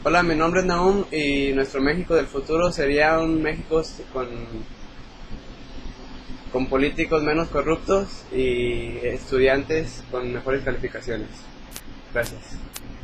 Hola, mi nombre es Nahum y nuestro México del futuro sería un México con políticos menos corruptos y estudiantes con mejores calificaciones. Gracias.